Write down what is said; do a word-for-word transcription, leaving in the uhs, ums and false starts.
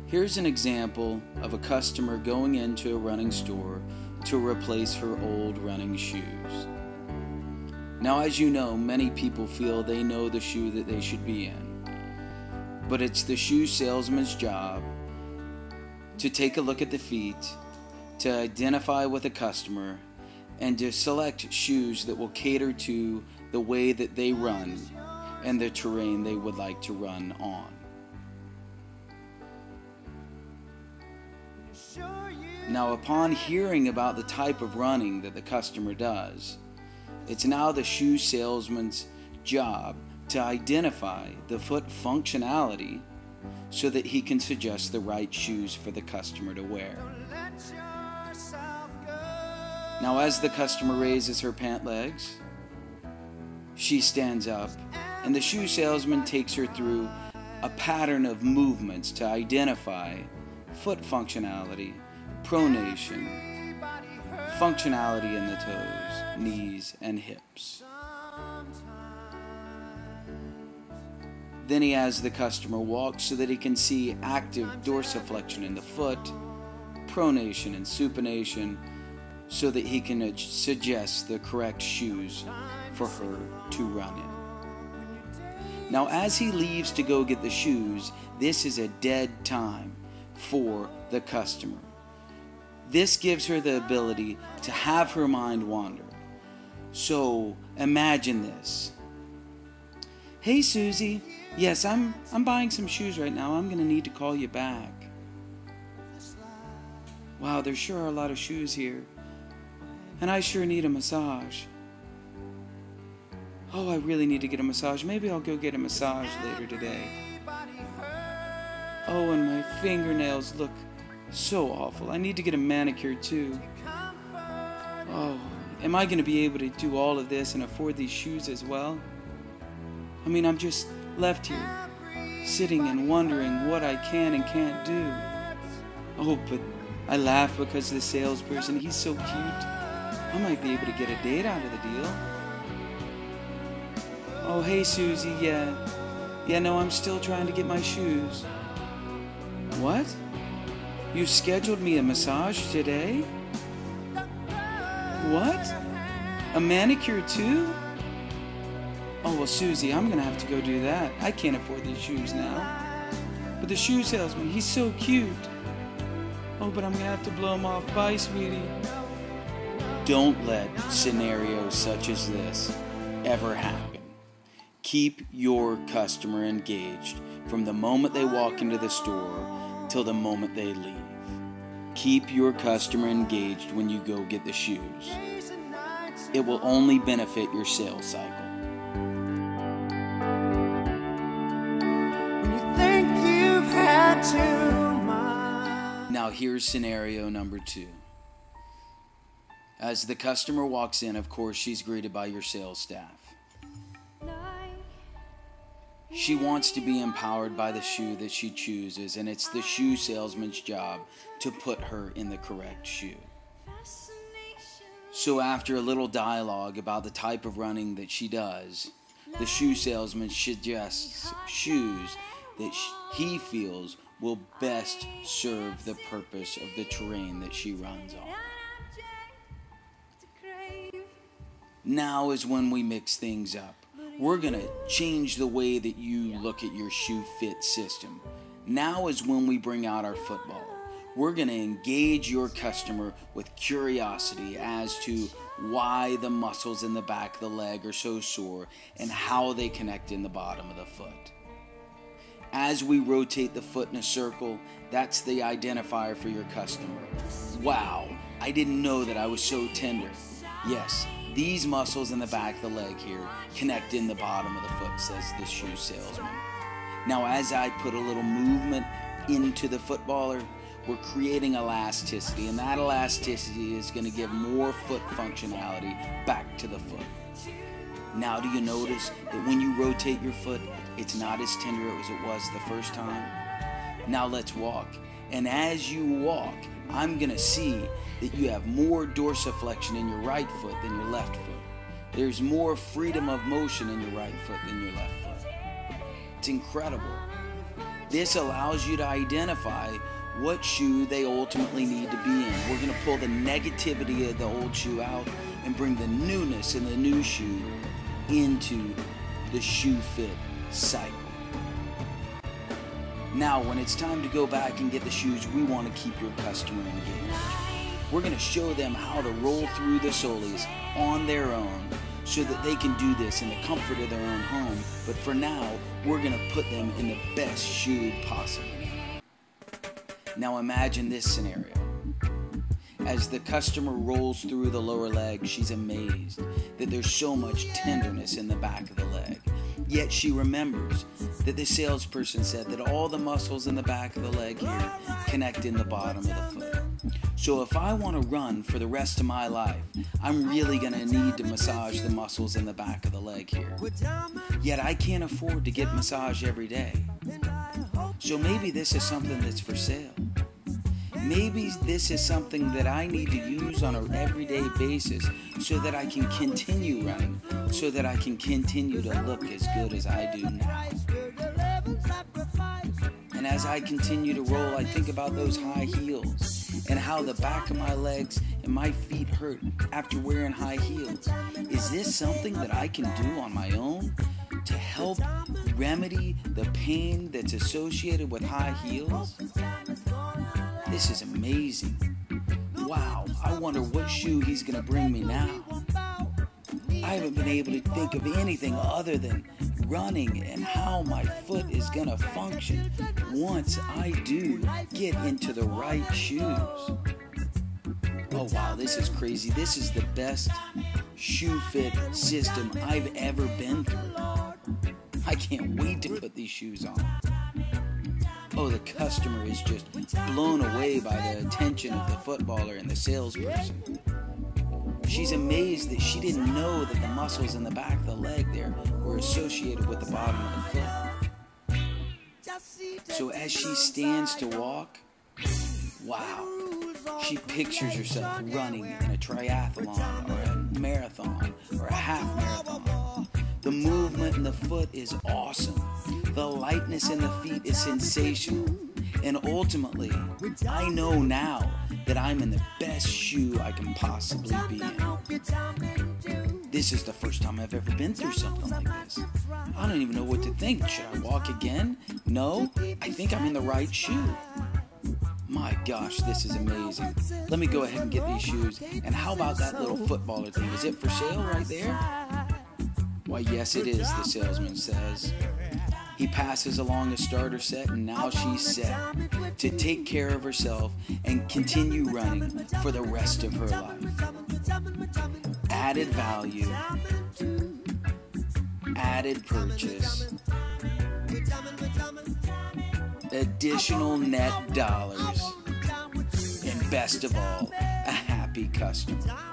Here's an example of a customer going into a running store to replace her old running shoes. Now, as you know, many people feel they know the shoe that they should be in, but it's the shoe salesman's job to take a look at the feet, to identify with a customer, and to select shoes that will cater to the way that they run and the terrain they would like to run on. Now, upon hearing about the type of running that the customer does, it's now the shoe salesman's job to identify the foot functionality so that he can suggest the right shoes for the customer to wear. Now, as the customer raises her pant legs, she stands up, and the shoe salesman takes her through a pattern of movements to identify foot functionality, pronation, functionality in the toes, knees, and hips. Then he has the customer walk so that he can see active dorsiflexion in the foot, pronation and supination, so that he can suggest the correct shoes for her to run in. Now, as he leaves to go get the shoes, this is a dead time for the customer. This gives her the ability to have her mind wander. So imagine this. Hey Susie, yes, I'm I'm buying some shoes right now. I'm gonna need to call you back. Wow, there sure are a lot of shoes here. And I sure need a massage. Oh, I really need to get a massage. Maybe I'll go get a massage later today. Oh, and my fingernails look so awful. I need to get a manicure too. Oh, am I going to be able to do all of this and afford these shoes as well? I mean, I'm just left here, sitting and wondering what I can and can't do. Oh, but I laugh because the salesperson, he's so cute. I might be able to get a date out of the deal. Oh, hey Susie, yeah. Yeah, no, I'm still trying to get my shoes. What? You scheduled me a massage today? What? A manicure too? Oh, well, Susie, I'm gonna have to go do that. I can't afford these shoes now. But the shoe salesman, he's so cute. Oh, but I'm gonna have to blow him off. Bye, sweetie. Don't let scenarios such as this ever happen. Keep your customer engaged from the moment they walk into the store till the moment they leave. Keep your customer engaged when you go get the shoes. It will only benefit your sales cycle. When you think you've had too much. Now here's scenario number two. As the customer walks in, of course, she's greeted by your sales staff. She wants to be empowered by the shoe that she chooses, and it's the shoe salesman's job to put her in the correct shoe. So after a little dialogue about the type of running that she does, the shoe salesman suggests shoes that he feels will best serve the purpose of the terrain that she runs on. Now is when we mix things up. We're going to change the way that you look at your shoe fit system. Now is when we bring out our footballer. We're going to engage your customer with curiosity as to why the muscles in the back of the leg are so sore and how they connect in the bottom of the foot. As we rotate the foot in a circle, that's the identifier for your customer. Wow, I didn't know that I was so tender. Yes, these muscles in the back of the leg here connect in the bottom of the foot, says the shoe salesman. Now, as I put a little movement into the footballer, we're creating elasticity, and that elasticity is going to give more foot functionality back to the foot. Now, do you notice that when you rotate your foot, it's not as tender as it was the first time? Now let's walk. And as you walk, I'm going to see that you have more dorsiflexion in your right foot than your left foot. There's more freedom of motion in your right foot than your left foot. It's incredible. This allows you to identify what shoe they ultimately need to be in. We're going to pull the negativity of the old shoe out and bring the newness in the new shoe into the shoe fit cycle. Now, when it's time to go back and get the shoes, we want to keep your customer engaged. We're going to show them how to roll through the soles on their own so that they can do this in the comfort of their own home. But for now, we're going to put them in the best shoe possible. Now imagine this scenario. As the customer rolls through the lower leg, she's amazed that there's so much tenderness in the back of the leg. Yet she remembers that the salesperson said that all the muscles in the back of the leg here connect in the bottom of the foot. So if I want to run for the rest of my life, I'm really going to need to massage the muscles in the back of the leg here. Yet I can't afford to get massage every day. So maybe this is something that's for sale. Maybe this is something that I need to use on an everyday basis so that I can continue running, so that I can continue to look as good as I do now. And as I continue to roll, I think about those high heels and how the back of my legs and my feet hurt after wearing high heels. Is this something that I can do on my own to help remedy the pain that's associated with high heels? This is amazing. Wow, I wonder what shoe he's going to bring me now. I haven't been able to think of anything other than running and how my foot is going to function once I do get into the right shoes. Oh wow, this is crazy. This is the best shoe fit system I've ever been through. I can't wait to put these shoes on. Oh, the customer is just blown away by the attention of the footballer and the salesperson. She's amazed that she didn't know that the muscles in the back of the leg there were associated with the bottom of the foot. So as she stands to walk, wow, she pictures herself running in a triathlon or a marathon or a half marathon. The movement in the foot is awesome. The lightness in the feet is sensational. And ultimately, I know now that I'm in the best shoe I can possibly be in. This is the first time I've ever been through something like this. I don't even know what to think. Should I walk again? No, I think I'm in the right shoe. My gosh, this is amazing. Let me go ahead and get these shoes. And how about that little footballer thing? Is it for sale right there? Why, yes it is, the salesman says. He passes along a starter set, and now she's set to take care of herself and continue running for the rest of her life. Added value, added purchase, additional net dollars, and best of all, a happy customer.